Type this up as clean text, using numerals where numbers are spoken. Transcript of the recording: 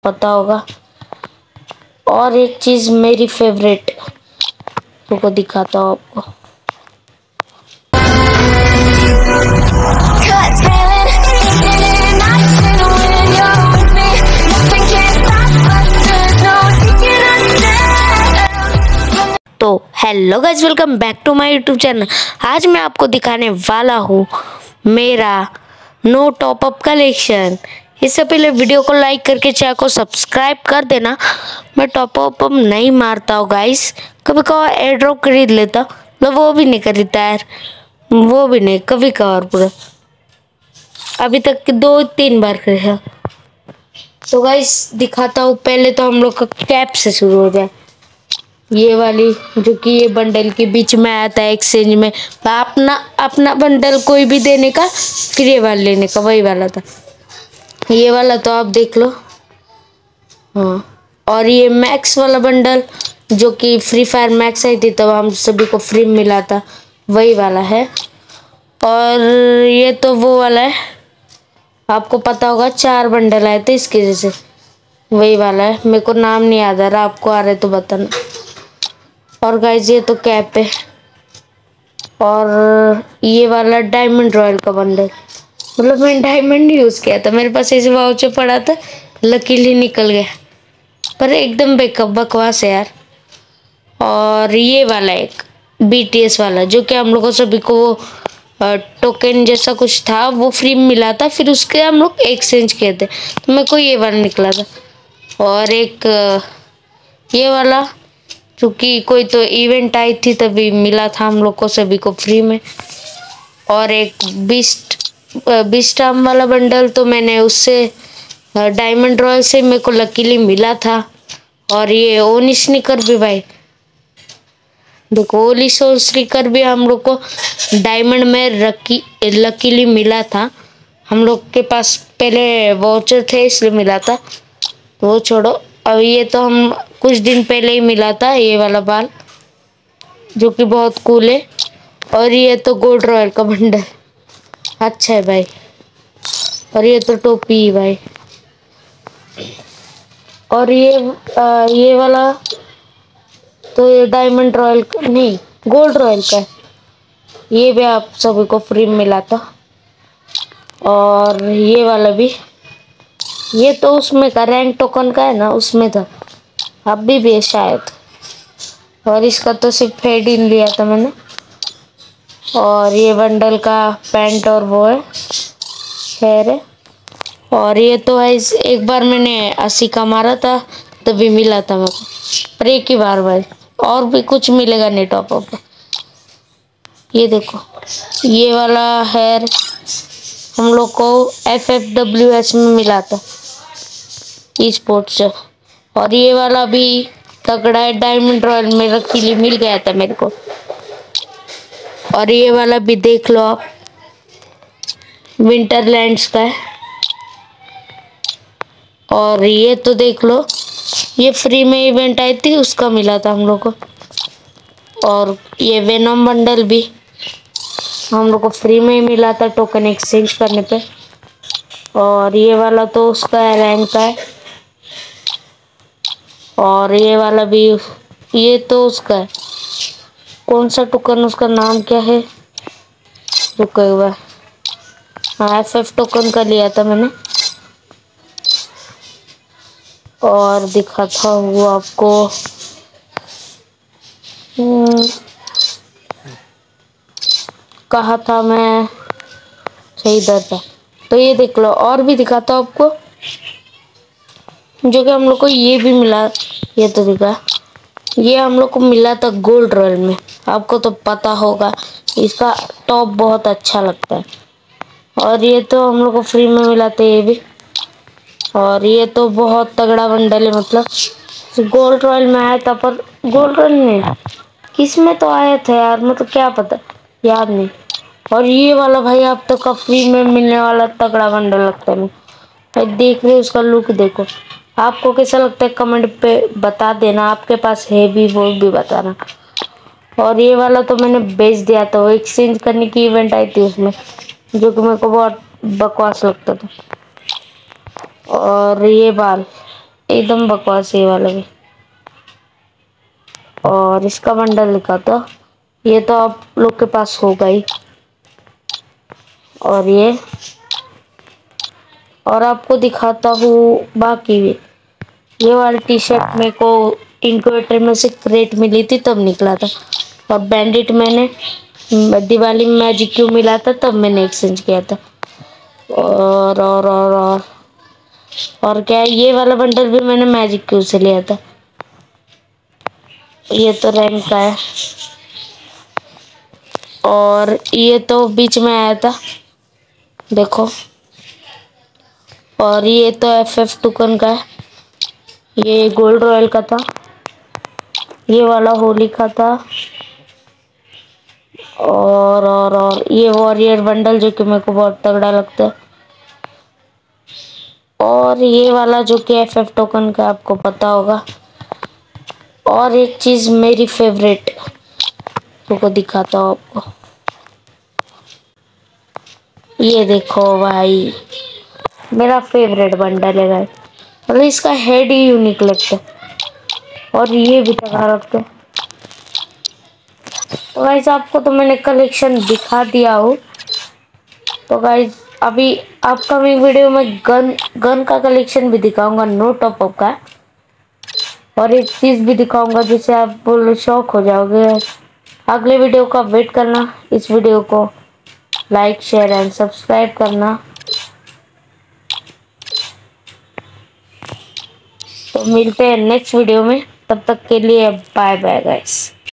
पता होगा। और एक चीज मेरी फेवरेट को दिखाता हूँ आपको। तो hello guys, welcome back to my YouTube channel. आज मैं आपको दिखाने वाला हूँ मेरा नो टॉपअप कलेक्शन। इससे पहले वीडियो को लाइक करके चैनल को सब्सक्राइब कर देना। मैं टॉपअप नहीं मारता हूँ गाइस, कभी कभार एयर ड्रॉप खरीद लेता, मतलब वो भी नहीं खरीदता यार, वो भी नहीं, कभी कभार पूरा। अभी तक 2-3 बार खरीदा। तो गाइस दिखाता हूँ, पहले तो हम लोग का कैप से शुरू हो जाए। ये वाली जो कि ये बंडल के बीच में आया था एक्सचेंज में, अपना अपना बंडल कोई भी देने का फिर ये वाला लेने का, वही वाला था ये वाला। तो आप देख लो। हाँ, और ये मैक्स वाला बंडल जो कि फ्री फायर मैक्स आई थी तब हम सभी को फ्री मिला था, वही वाला है। और ये तो वो वाला है, आपको पता होगा 4 बंडल आए थे इसकी वजह से, वही वाला है। मेरे को नाम नहीं याद आ रहा, आपको आ रहे तो बताना। और गाइस ये तो कैप है। और ये वाला डायमंड रॉयल का बंडल, मतलब मैंने डायमंड नहीं यूज़ किया था, मेरे पास ऐसे वाउचर पड़ा था, लकीली निकल गया, पर एकदम बकवास है यार। और ये वाला एक BTS वाला जो कि हम लोगों सभी को वो टोकन जैसा कुछ था वो फ्री में मिला था, फिर उसके हम लोग एक्सचेंज किए थे, तो मेरे को ये वाला निकला था। और एक ये वाला क्योंकि कोई तो इवेंट आई थी तभी मिला था हम लोग को सभी को फ्री में। और एक बीस्ट आर्म वाला बंडल तो मैंने उससे डायमंड रॉयल से मेरे को लकीली मिला था। और ये ओनी स्निकर भी भाई देखो, ओली सोल स्निकर भी हम लोग को डायमंड में लकीली मिला था। हम लोग के पास पहले वाउचर थे इसलिए मिला था, तो वो छोड़ो। अब ये तो हम कुछ दिन पहले ही मिला था, ये वाला बाल जो कि बहुत कूल है। और ये तो गोल्ड रॉयल का बंडल अच्छा है भाई। और ये तो टोपी भाई। और ये वाला तो ये डायमंड रॉयल का नहीं, गोल्ड रॉयल का है, ये भी आप सभी को फ्री में मिला था। और ये वाला भी, ये तो उसमें का रैंक टोकन का है ना, उसमें था, अभी भी है शायद। और इसका तो सिर्फ हेड इन लिया था मैंने। और ये बंडल का पैंट और वो है, खैर है। और ये तो है, एक बार मैंने 80 का मारा था तभी मिला था मेरे को, पर एक ही बार भाई, और भी कुछ मिलेगा नहीं टॉपअप। ये देखो, ये वाला हेयर हम लोग को FFWS में मिला था, ई स्पोर्ट्स। और ये वाला भी तगड़ा है, डायमंड रॉयल में लकीली मिल गया था मेरे को। और ये वाला भी देख लो आप, विंटरलैंड्स का है। और ये तो देख लो, ये फ्री में इवेंट आई थी उसका मिला था हम लोग को। और ये वेनम बंडल भी हम लोग को फ्री में ही मिला था टोकन एक्सचेंज करने पे। और ये वाला तो उसका है, रैंक का है। और ये वाला भी, ये तो उसका है, कौन सा टोकन, उसका नाम क्या है, रुका हुआ। हाँ, FF टोकन का लिया था मैंने। और दिखाता हूँ आपको, कहा था मैं, सही इधर था। तो ये देख लो, और भी दिखाता हूँ आपको जो कि हम लोग को ये भी मिला। ये तो दिखा, ये हम लोग को मिला था गोल्ड रॉयल में, आपको तो पता होगा इसका टॉप बहुत अच्छा लगता है। और ये तो हम लोग को फ्री में मिला था ये भी। और ये तो बहुत तगड़ा बंडल है, मतलब गोल्ड रॉयल में आया था, पर गोल्ड रॉयल में किस में तो आया था यार, मतलब क्या पता, याद नहीं। और ये वाला भाई आप तो का फ्री में मिलने वाला तगड़ा बंडल लगता है भाई, देख रहे उसका लुक देखो। आपको कैसा लगता है कमेंट पे बता देना, आपके पास है भी वो भी बताना। और ये वाला तो मैंने बेच दिया था, वो एक्सचेंज करने की इवेंट आई थी उसमें, जो कि मेरे को बहुत बकवास लगता था। और ये बाल एकदम बकवास है ये वाला भी। और इसका बंडल लिखा था, ये तो आप लोग के पास होगा ही। और और आपको दिखाता हूँ बाकी भी। ये वाली टी शर्ट मेरे को इनक्यूबेटर में से क्रेट मिली थी तब निकला था, और बैंडिट मैंने दिवाली में मैजिक क्यू मिला था तब मैंने एक्सचेंज किया था। और क्या है, ये वाला बंडल भी मैंने मैजिक क्यू से लिया था। ये तो रैंक का है, और ये तो बीच में आया था देखो। और ये तो FF टोकन का है, ये गोल्ड रॉयल का था, ये वाला होली का था। और ये वॉरियर बंडल जो कि मेरे को बहुत तगड़ा लगता है। और ये वाला जो कि FF टोकन का आपको पता होगा। और एक चीज मेरी फेवरेट को दिखाता हूँ आपको, ये देखो भाई, मेरा फेवरेट बंडल है भाई। मतलब इसका हेड ही यूनिक लगता है, और ये भी तगड़ा लगता है। तो गाइस आपको तो मैंने कलेक्शन दिखा दिया हो। तो गाइस अभी अपकमिंग वीडियो में गन का कलेक्शन भी दिखाऊंगा, नो टॉप अप का। और एक चीज भी दिखाऊंगा जिससे आप बोलो शौक हो जाओगे। अगले वीडियो का वेट करना। इस वीडियो को लाइक शेयर एंड सब्सक्राइब करना। तो मिलते हैं नेक्स्ट वीडियो में, तब तक के लिए बाय बाय गाइस।